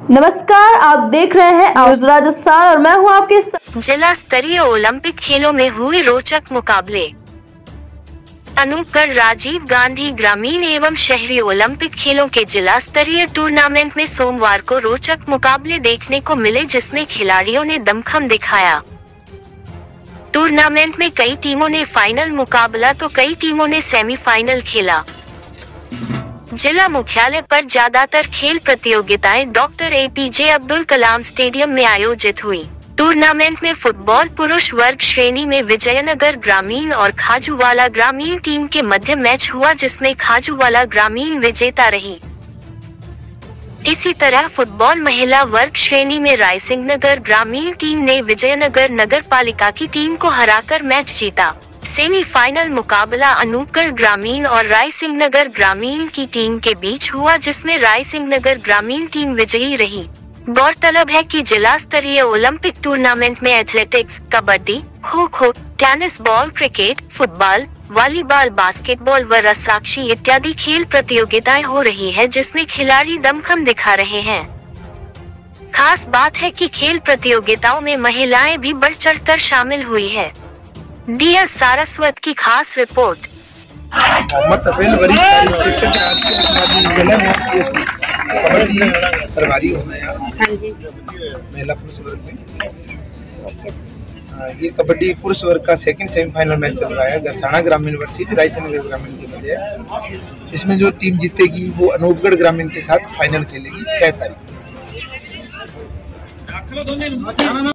नमस्कार, आप देख रहे हैं न्यूज राजस्थान और मैं हूं आपके जिला स्तरीय ओलंपिक खेलों में हुए रोचक मुकाबले। अनूपगढ़ राजीव गांधी ग्रामीण एवं शहरी ओलंपिक खेलों के जिला स्तरीय टूर्नामेंट में सोमवार को रोचक मुकाबले देखने को मिले, जिसमें खिलाड़ियों ने दमखम दिखाया। टूर्नामेंट में कई टीमों ने फाइनल मुकाबला तो कई टीमों ने सेमीफाइनल खेला। जिला मुख्यालय पर ज्यादातर खेल प्रतियोगिताएं doctor APJ Abdul Kalam stadium में आयोजित हुई। टूर्नामेंट में फुटबॉल पुरुष वर्ग श्रेणी में विजयनगर ग्रामीण और खाजूवाला ग्रामीण टीम के मध्य मैच हुआ, जिसमें खाजूवाला ग्रामीण विजेता रही। इसी तरह फुटबॉल महिला वर्ग श्रेणी में रायसिंहनगर ग्रामीण टीम ने विजयनगर नगर पालिका की टीम को हराकर मैच जीता। सेमीफाइनल मुकाबला अनूपगढ़ ग्रामीण और रायसिंहनगर ग्रामीण की टीम के बीच हुआ, जिसमें रायसिंहनगर ग्रामीण टीम विजयी रही। गौरतलब है कि जिला स्तरीय ओलंपिक टूर्नामेंट में athletics, kabaddi, kho kho, tennis ball, cricket, football, volleyball, basketball व रस्साकशी इत्यादि खेल प्रतियोगिताएं हो रही है, जिसमें खिलाड़ी दमखम दिखा रहे हैं। खास बात है कि खेल प्रतियोगिताओं में महिलाएं भी बढ़ चढ़कर शामिल हुई है। डीएल सारस्वत की खास रिपोर्ट। ये कबड्डी पुरुष वर्ग का सेकंड सेमीफाइनल मैच चल रहा है। गरसाना ग्रामीण वर्सेस रायसिंहनगर ग्रामीण के मध्य। इसमें जो टीम जीतेगी वो अनूपगढ़ ग्रामीण के साथ फाइनल खेलेगी 6 तारीख।